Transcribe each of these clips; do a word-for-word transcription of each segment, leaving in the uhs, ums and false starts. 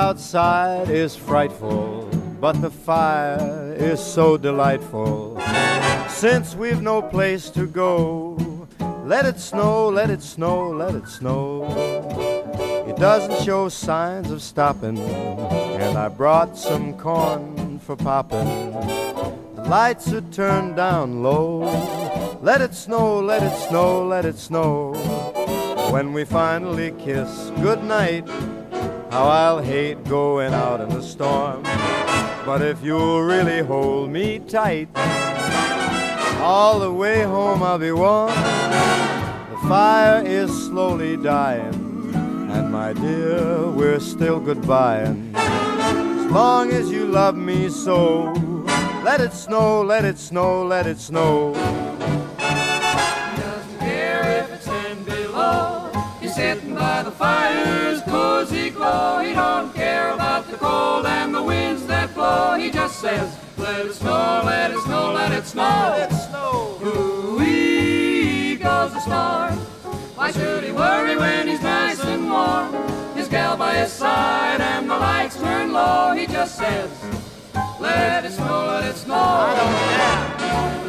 outside is frightful, but the fire is so delightful. Since we've no place to go, let it snow, let it snow, let it snow. It doesn't show signs of stopping, and I brought some corn for popping. The lights are turned down low. Let it snow, let it snow, let it snow. When we finally kiss goodnight, how I'll hate going out in the storm. But if you'll really hold me tight, all the way home I'll be warm. The fire is slowly dying, and my dear, we're still goodbying. As long as you love me so, let it snow, let it snow, let it snow. He doesn't care if it's ten below. He's sitting by the fire's cozy glow. He don't care about the cold and the winds that blow. He just says, let it snow, let it snow, let it snow. Let it snow. Ooh-wee goes the star. Why should he worry when he's nice and warm? His gal by his side and the lights turn low. He just says, let it snow, let it snow. I don't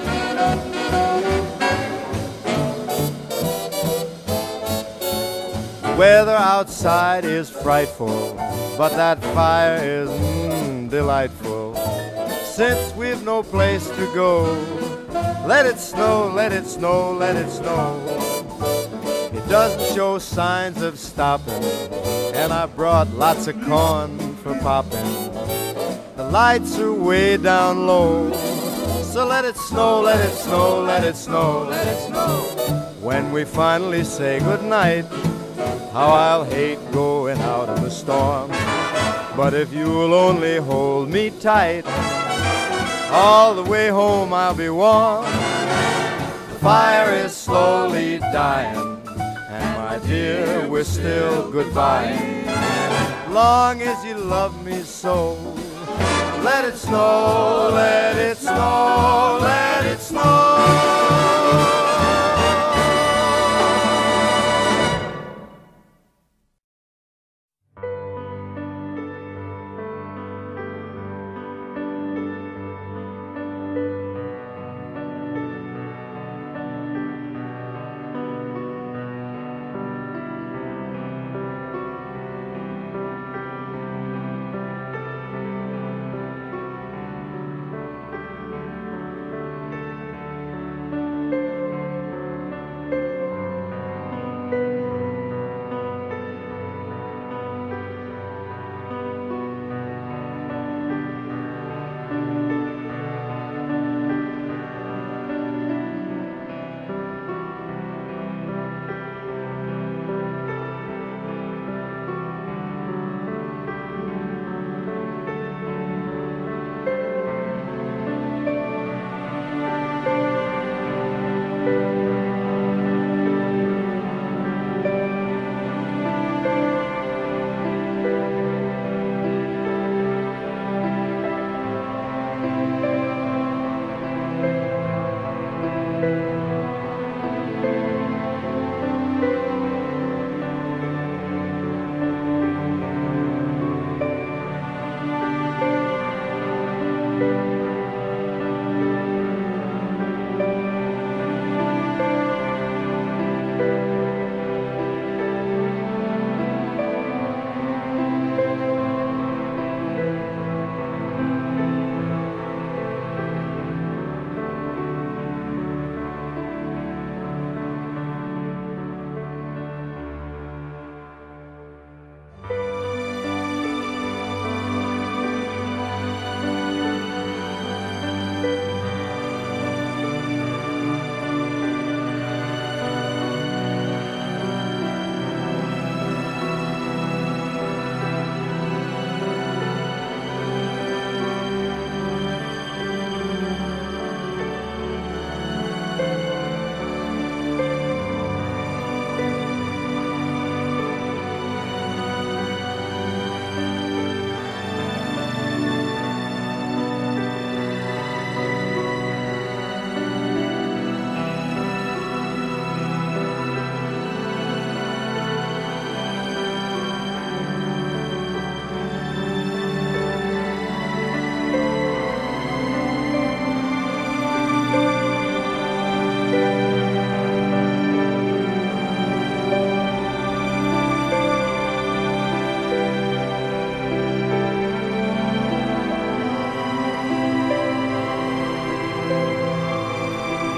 care. The weather outside is frightful, but that fire is mm, delightful. Since we've no place to go, let it snow, let it snow, let it snow. It doesn't show signs of stopping, and I brought lots of corn for popping. The lights are way down low, so let it snow, let it snow, let it snow, let it snow. When we finally say goodnight, how I'll hate going out in the storm. But if you'll only hold me tight, all the way home I'll be warm. The fire is slowly dying, and my dear, we're still goodbying. Long as you love me so, let it snow, let it snow, let it snow.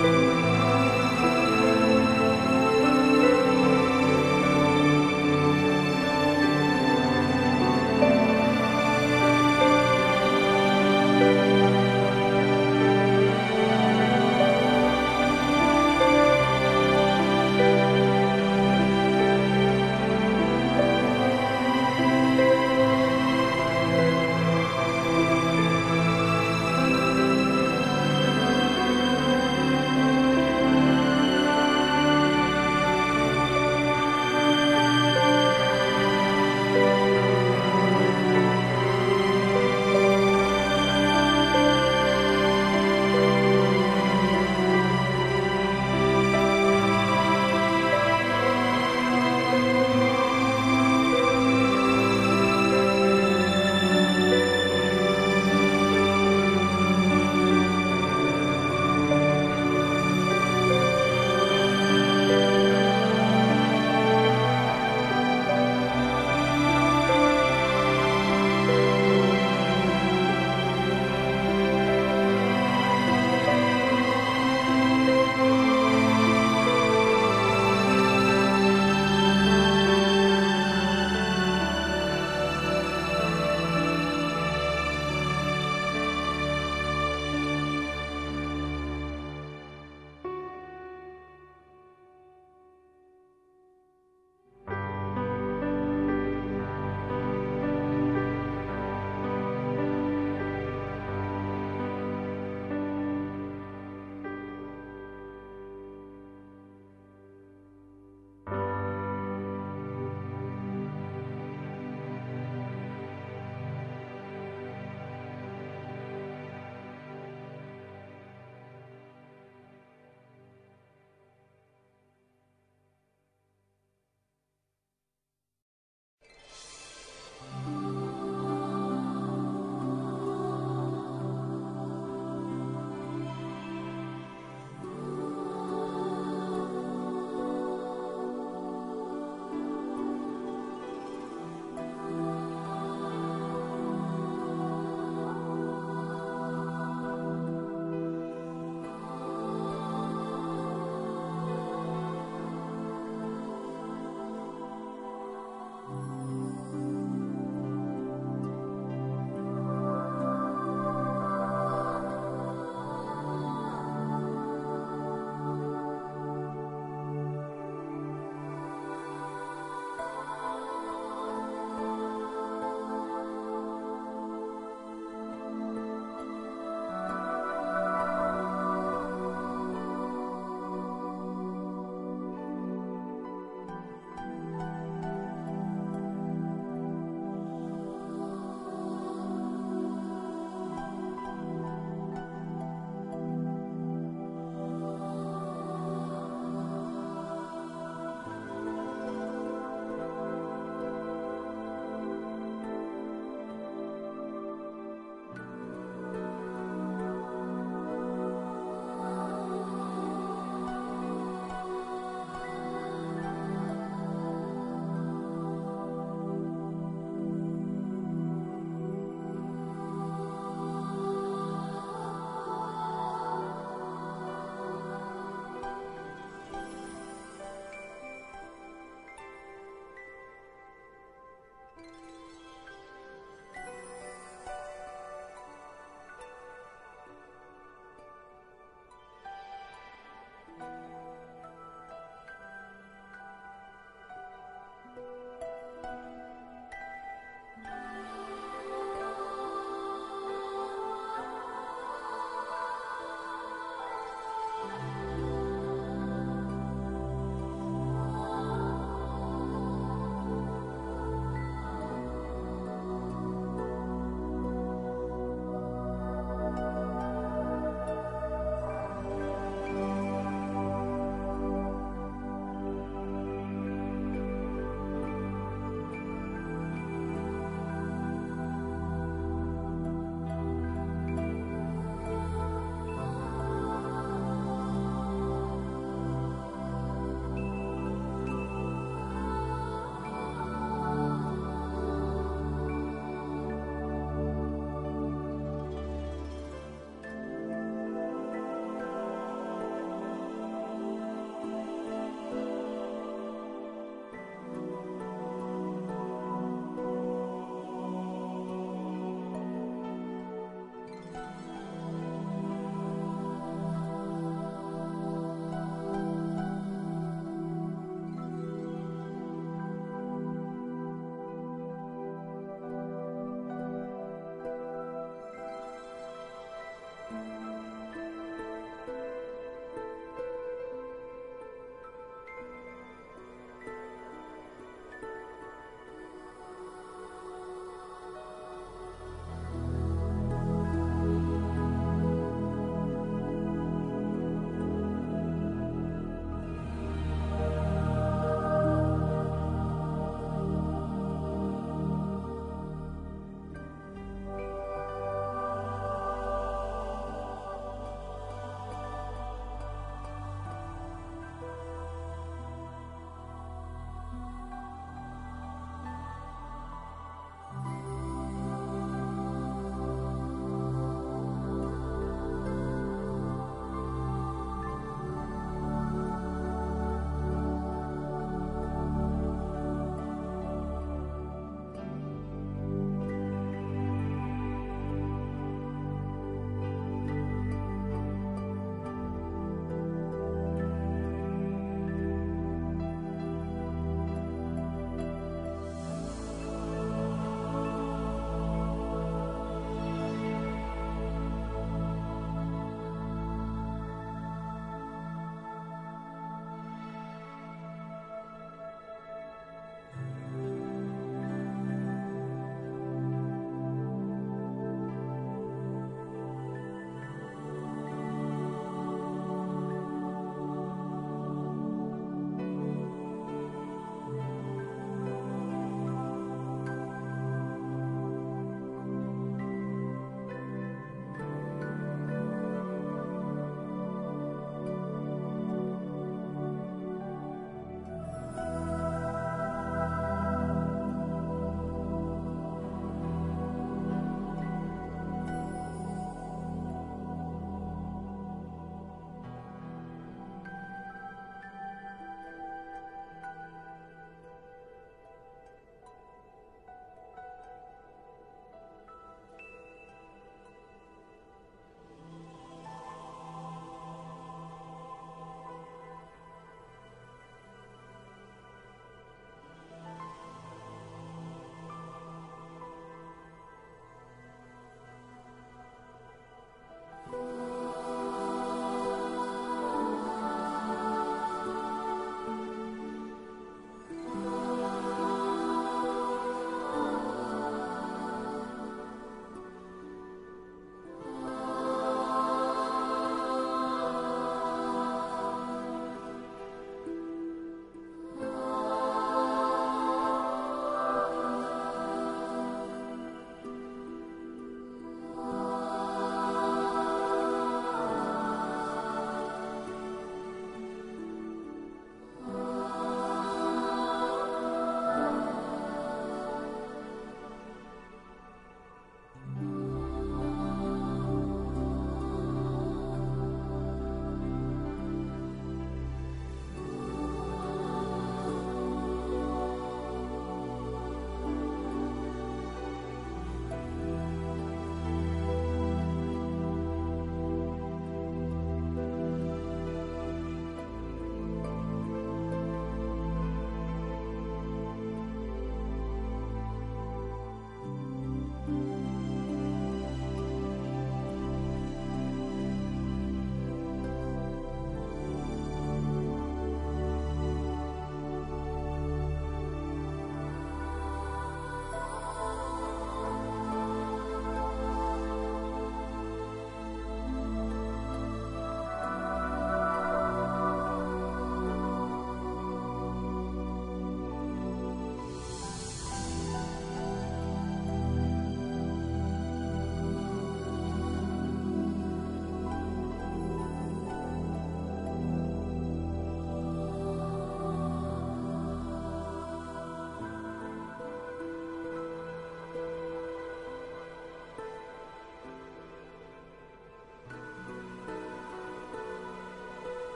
Thank you.